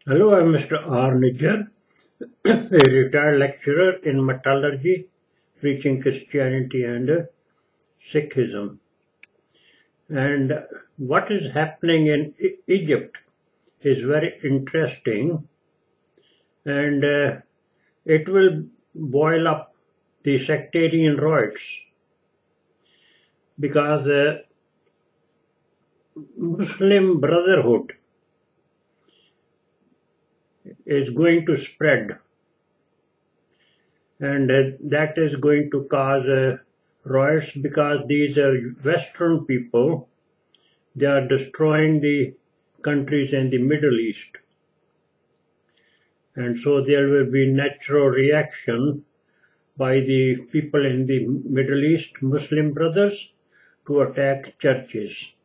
Hello, I'm Mr. R. Nijjar, a retired lecturer in metallurgy, preaching Christianity and Sikhism. And what is happening in Egypt is very interesting, and it will boil up the sectarian riots because Muslim Brotherhood is going to spread, and that is going to cause riots because these are Western people. They are destroying the countries in the Middle East, and so there will be natural reaction by the people in the Middle East, Muslim brothers, to attack churches.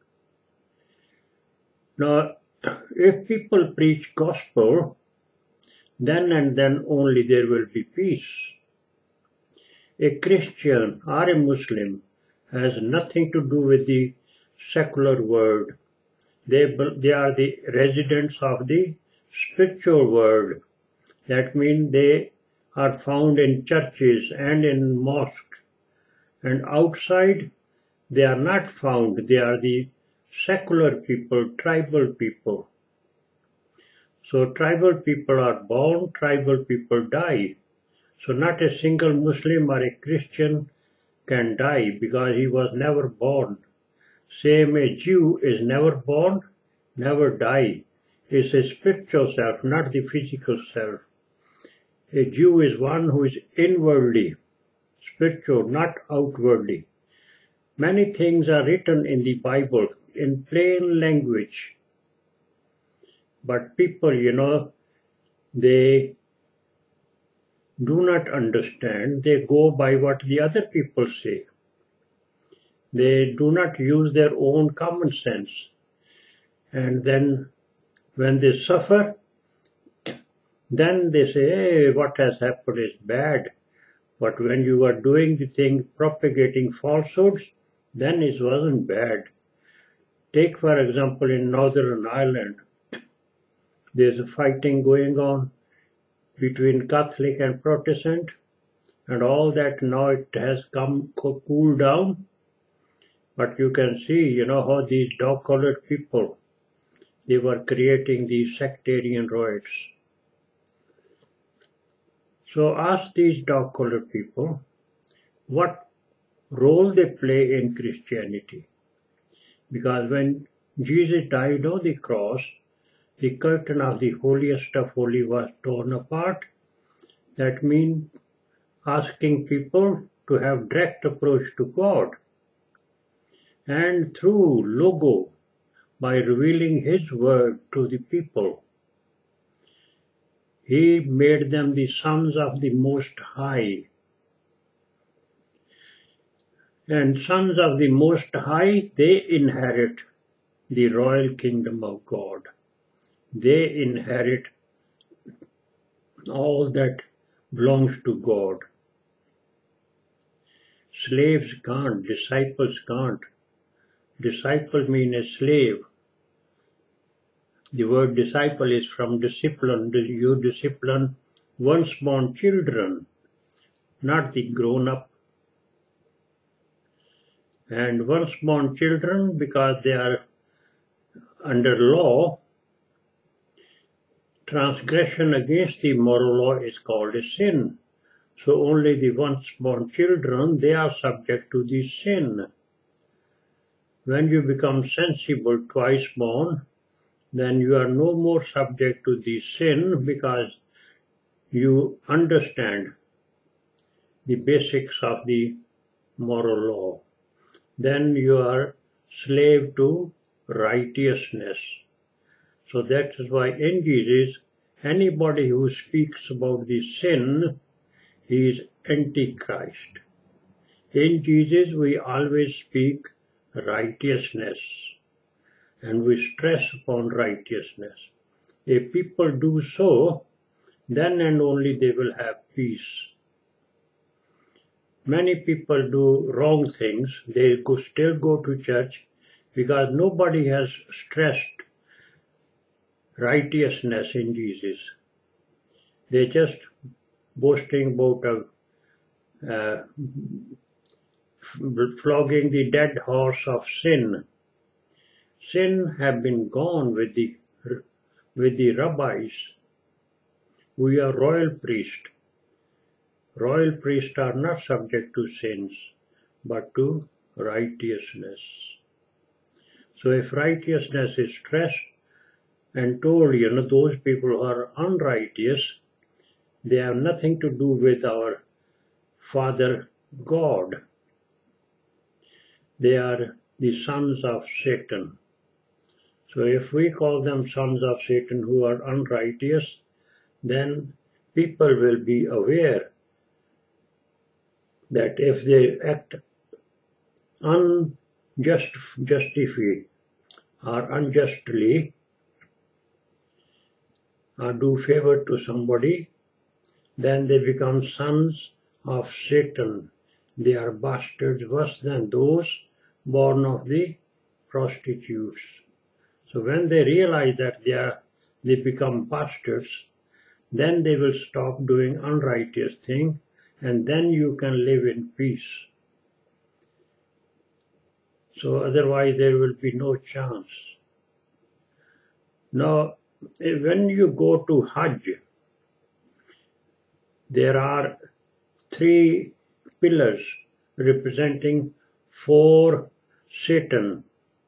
Now, if people preach gospel, then and then only there will be peace. A Christian or a Muslim has nothing to do with the secular world. They are the residents of the spiritual world. That means they are found in churches and in mosques. And outside, they are not found. They are the secular people, tribal people. So tribal people are born, tribal people die. So not a single Muslim or a Christian can die because he was never born. Same, a Jew is never born, never die. It's a spiritual self, not the physical self. A Jew is one who is inwardly spiritual, not outwardly. Many things are written in the Bible in plain language. But people, they do not understand. They go by what the other people say. They do not use their own common sense. And then when they suffer, then they say, hey, what has happened is bad. But when you are doing the thing, propagating falsehoods, then it wasn't bad. Take, for example, in Northern Ireland, there's a fighting going on between Catholic and Protestant, and all that now it has cooled down. But you can see, how these dog-colored people, they were creating these sectarian riots. So ask these dog-colored people what role they play in Christianity. Because when Jesus died on the cross, the curtain of the holiest of holy was torn apart. That means asking people to have direct approach to God. And through Logo, by revealing His word to the people, He made them the sons of the Most High. And sons of the Most High, they inherit the royal kingdom of God. They inherit all that belongs to God. Slaves can't, disciples can't. Disciple means a slave. The word disciple is from discipline. You discipline once born children, not the grown up. And once born children, because they are under law, transgression against the moral law is called a sin. So only the once born children, they are subject to the sin. When you become sensible, twice born, then you are no more subject to the sin because you understand the basics of the moral law. Then you are slave to righteousness. So that is why in Jesus, anybody who speaks about the sin, he is Antichrist. In Jesus, we always speak righteousness, and we stress upon righteousness. If people do so, then and only they will have peace. Many people do wrong things. They still go to church because nobody has stressed righteousness in Jesus. They're just boasting about flogging the dead horse of sin. Sin have been gone with the rabbis. We are royal priests. Royal priests are not subject to sins, but to righteousness. So if righteousness is stressed and told, those people who are unrighteous, they have nothing to do with our Father God. They are the sons of Satan. So if we call them sons of Satan who are unrighteous, then people will be aware that if they act unjustly or unjustly or do favor to somebody, then they become sons of Satan. They are bastards worse than those born of the prostitutes. So when they realize that they become bastards, then they will stop doing unrighteous things, and then you can live in peace. So otherwise there will be no chance. Now, when you go to Hajj, there are 3 pillars representing 4 Satan.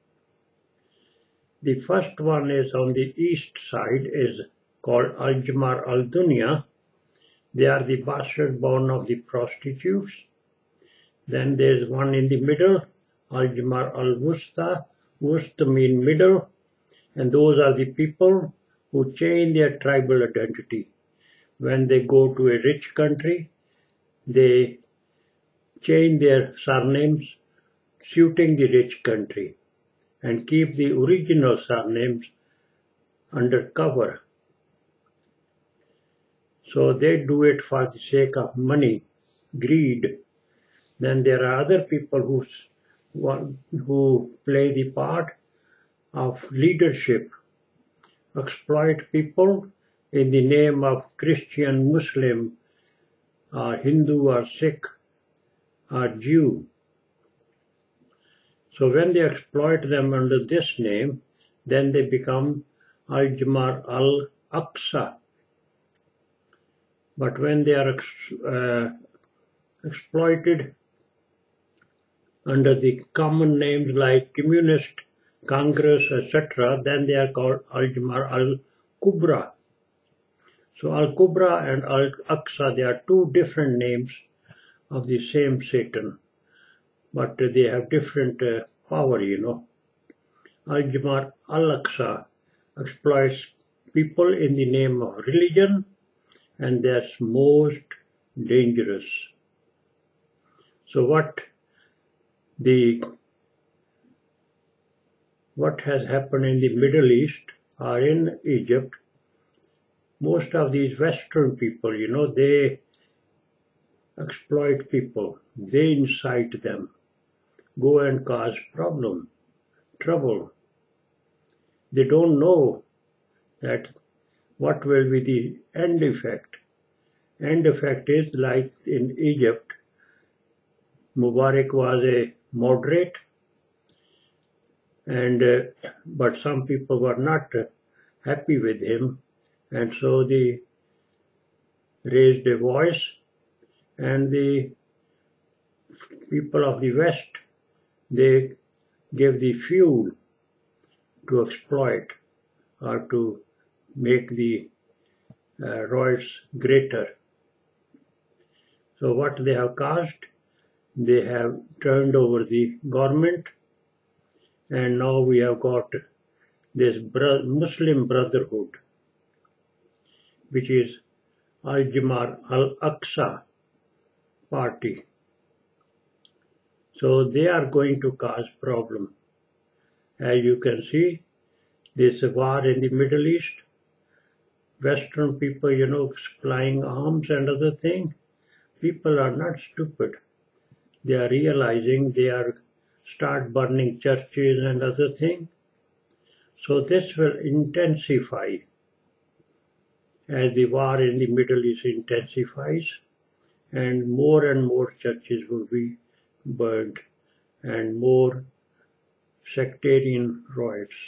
The first one is on the east side, is called Al-Djmar Al-Dunya. They are the bastards born of the prostitutes. Then there is one in the middle, Al-Djmar Al-Wusta. Wusta means middle, and those are the people who change their tribal identity. When they go to a rich country, they change their surnames suiting the rich country and keep the original surnames under cover. So they do it for the sake of money, greed. Then there are other people who play the part of leadership, exploit people in the name of Christian, Muslim, or Hindu, or Sikh, or Jew. So when they exploit them under this name, then they become Al-Djmar Al-Aksa. But when they are exploited under the common names like Communist, Congress, etc., then they are called Al-Djmar Al-Kubra. So Al-Kubra and Al-Aksa, they are 2 different names of the same Satan, but they have different power, Al-Djmar Al-Aksa exploits people in the name of religion, and that's most dangerous. So what has happened in the Middle East or in Egypt, most of these Western people, they exploit people, they incite them, go and cause trouble. They don't know that what will be the end effect. End effect is like in Egypt, Mubarak was a moderate, and but some people were not happy with him, and so they raised a voice, and the people of the West, they gave the fuel to exploit or to make the riots greater. So what they have caused, they have turned over the government, and now we have got this Muslim Brotherhood, which is Al-Djmar Al-Aksa party. So they are going to cause problem. As you can see, this war in the Middle East, Western people, supplying arms and other things. People are not stupid. They are realizing they are start burning churches and other things. So this will intensify as the war in the Middle East intensifies, and more churches will be burned and more sectarian riots.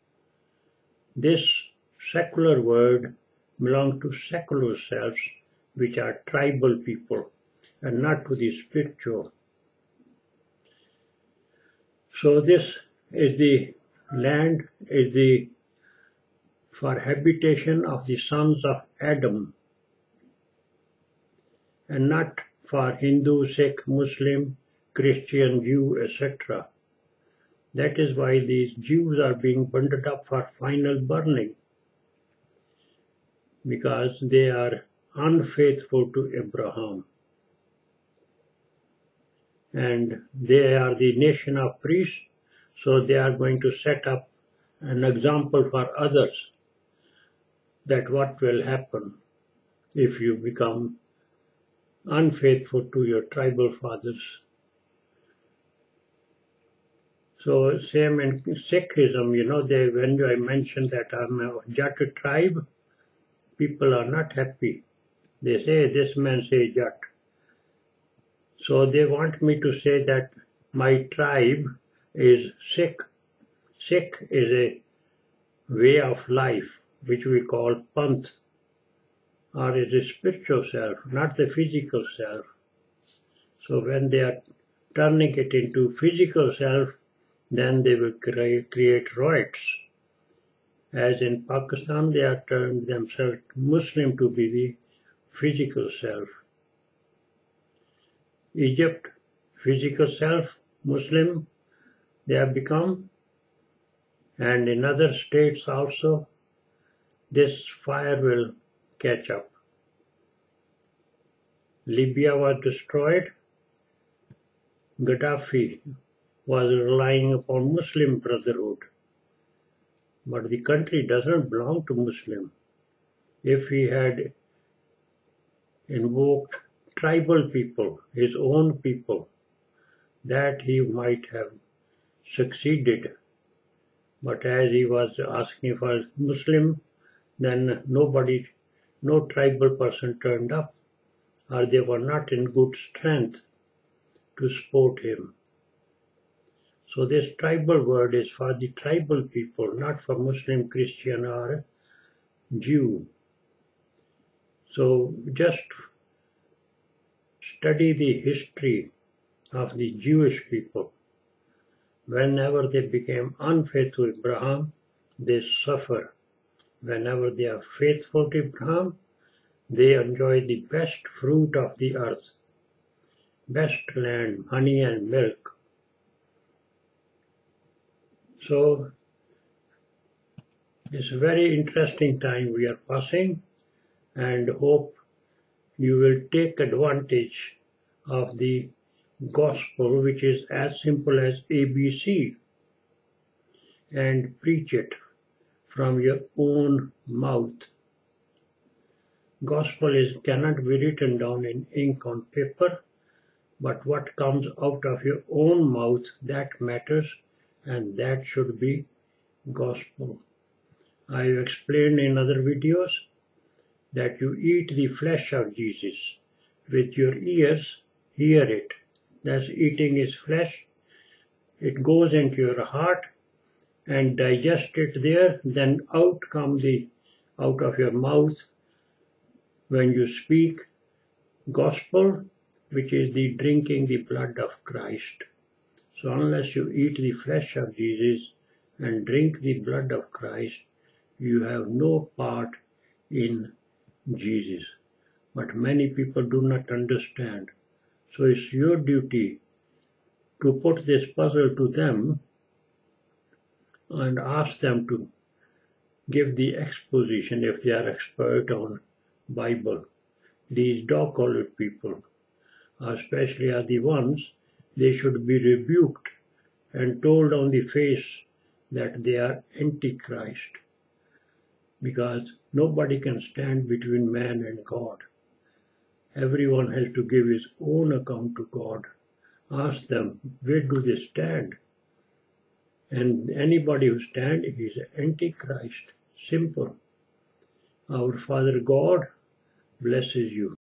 This secular word belongs to secular selves, which are tribal people, and not to the spiritual. So this is the land, is the for habitation of the sons of Adam, and not for Hindu, Sikh, Muslim, Christian, Jew, etc. That is why these Jews are being bundled up for final burning, because they are unfaithful to Abraham. And they are the nation of priests, so they are going to set up an example for others that what will happen if you become unfaithful to your tribal fathers. So same in Sikhism, when I mentioned that I'm a Jat tribe, people are not happy. They say, this man say Jat. So they want me to say that my tribe is Sikh. Sikh is a way of life, which we call Panth, or is a spiritual self, not the physical self. So when they are turning it into physical self, then they will create riots. As in Pakistan, they are turned themselves Muslim to be the physical self. Egypt, physical self, Muslim, they have become. And in other states also, this fire will catch up. Libya was destroyed. Gaddafi was relying upon Muslim Brotherhood. But the country doesn't belong to Muslim. If he had invoked tribal people, his own people, that he might have succeeded. But as he was asking for Muslim, then no tribal person turned up, or they were not in good strength to support him. So this tribal word is for the tribal people, not for Muslim, Christian, or Jew. So just study the history of the Jewish people. Whenever they became unfaithful to Abraham, they suffer. Whenever they are faithful to Abraham, they enjoy the best fruit of the earth, best land, honey and milk. So it's a very interesting time we are passing, and hope you will take advantage of the gospel, which is as simple as ABC, and preach it from your own mouth. Gospel cannot be written down in ink on paper, but what comes out of your own mouth, that matters, and that should be gospel. I have explained in other videos that you eat the flesh of Jesus. With your ears, hear it. That's eating his flesh. It goes into your heart and digest it there, then out of your mouth when you speak gospel, which is the drinking the blood of Christ. So unless you eat the flesh of Jesus and drink the blood of Christ, you have no part in Jesus. But many people do not understand. So it's your duty to put this puzzle to them and ask them to give the exposition if they are expert on Bible. These dog-collared people, especially are the ones, they should be rebuked and told on the face that they are antichrist, because nobody can stand between man and God. Everyone has to give his own account to God. Ask them, where do they stand? And anybody who stands is Antichrist. Simple. Our Father God blesses you.